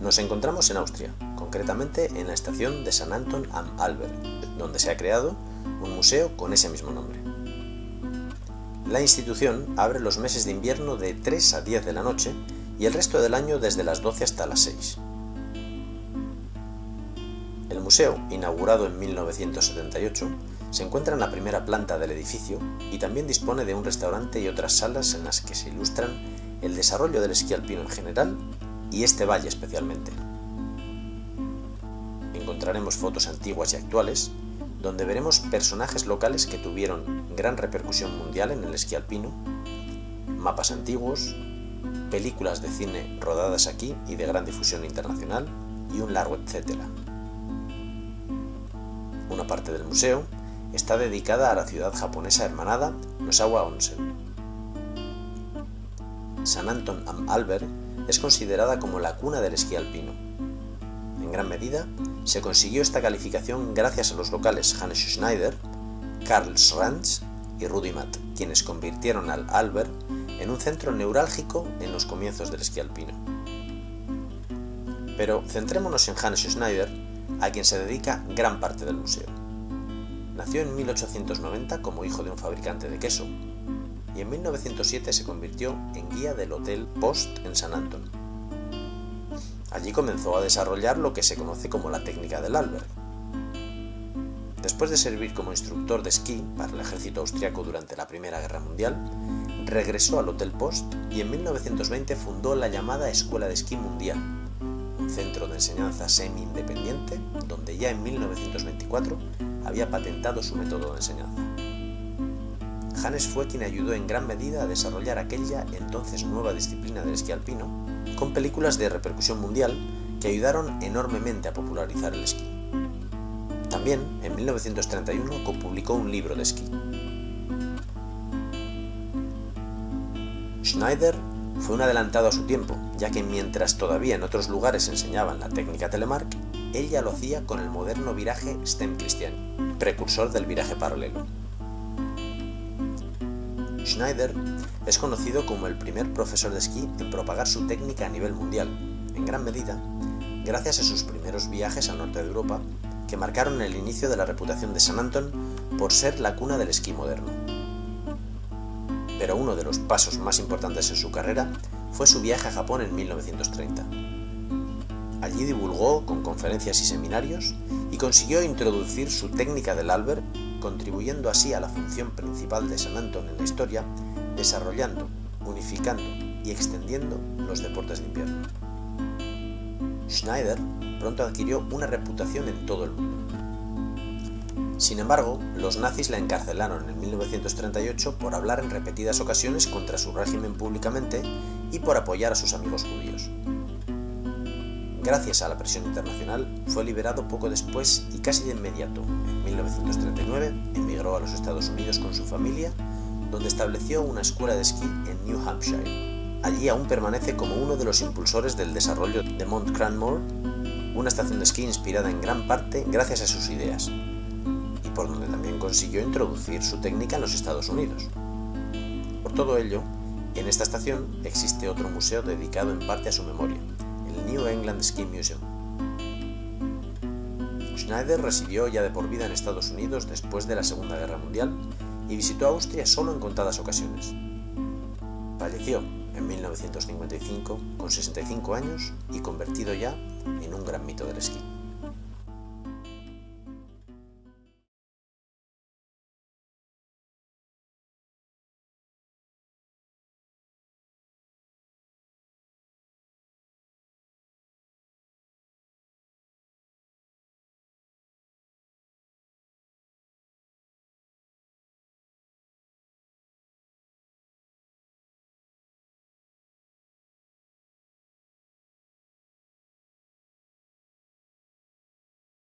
Nos encontramos en Austria, concretamente en la estación de St. Anton am Arlberg, donde se ha creado un museo con ese mismo nombre. La institución abre los meses de invierno de 3 a 10 de la noche y el resto del año desde las 12 hasta las 6. El museo, inaugurado en 1978, se encuentra en la primera planta del edificio y también dispone de un restaurante y otras salas en las que se ilustran el desarrollo del esquí alpino en general y este valle especialmente. Encontraremos fotos antiguas y actuales, donde veremos personajes locales que tuvieron gran repercusión mundial en el esquí alpino, mapas antiguos, películas de cine rodadas aquí y de gran difusión internacional y un largo etcétera. Una parte del museo está dedicada a la ciudad japonesa hermanada Nosawa Onsen. St. Anton am Arlberg es considerada como la cuna del esquí alpino. En gran medida, se consiguió esta calificación gracias a los locales Hannes Schneider, Karl Schranz y Rudi Matt, quienes convirtieron al Arlberg en un centro neurálgico en los comienzos del esquí alpino. Pero centrémonos en Hannes Schneider, a quien se dedica gran parte del museo. Nació en 1890 como hijo de un fabricante de queso y en 1907 se convirtió en guía del Hotel Post en St. Anton. Allí comenzó a desarrollar lo que se conoce como la técnica del Arlberg. Después de servir como instructor de esquí para el ejército austriaco durante la Primera Guerra Mundial, regresó al Hotel Post y en 1920 fundó la llamada Escuela de Esquí Mundial, un centro de enseñanza semi-independiente donde ya en 1924 había patentado su método de enseñanza. Hannes fue quien ayudó en gran medida a desarrollar aquella entonces nueva disciplina del esquí alpino, con películas de repercusión mundial que ayudaron enormemente a popularizar el esquí. También, en 1931, copublicó un libro de esquí. Schneider fue un adelantado a su tiempo, ya que mientras todavía en otros lugares enseñaban la técnica Telemark, él ya lo hacía con el moderno viraje Stem-Christian, precursor del viraje paralelo. Schneider es conocido como el primer profesor de esquí en propagar su técnica a nivel mundial, en gran medida gracias a sus primeros viajes al norte de Europa, que marcaron el inicio de la reputación de St. Anton por ser la cuna del esquí moderno. Pero uno de los pasos más importantes en su carrera fue su viaje a Japón en 1930. Allí divulgó con conferencias y seminarios y consiguió introducir su técnica del Arlberg, contribuyendo así a la función principal de St. Anton en la historia, desarrollando, unificando y extendiendo los deportes de invierno. Schneider pronto adquirió una reputación en todo el mundo. Sin embargo, los nazis la encarcelaron en 1938 por hablar en repetidas ocasiones contra su régimen públicamente y por apoyar a sus amigos judíos. Gracias a la presión internacional, fue liberado poco después y casi de inmediato, en 1939, emigró a los Estados Unidos con su familia, donde estableció una escuela de esquí en New Hampshire. Allí aún permanece como uno de los impulsores del desarrollo de Mount Cranmore, una estación de esquí inspirada en gran parte gracias a sus ideas, y por donde también consiguió introducir su técnica en los Estados Unidos. Por todo ello, en esta estación existe otro museo dedicado en parte a su memoria, el New England Ski Museum. Schneider residió ya de por vida en Estados Unidos después de la Segunda Guerra Mundial y visitó Austria solo en contadas ocasiones. Falleció en 1955 con 65 años y convertido ya en un gran mito del esquí.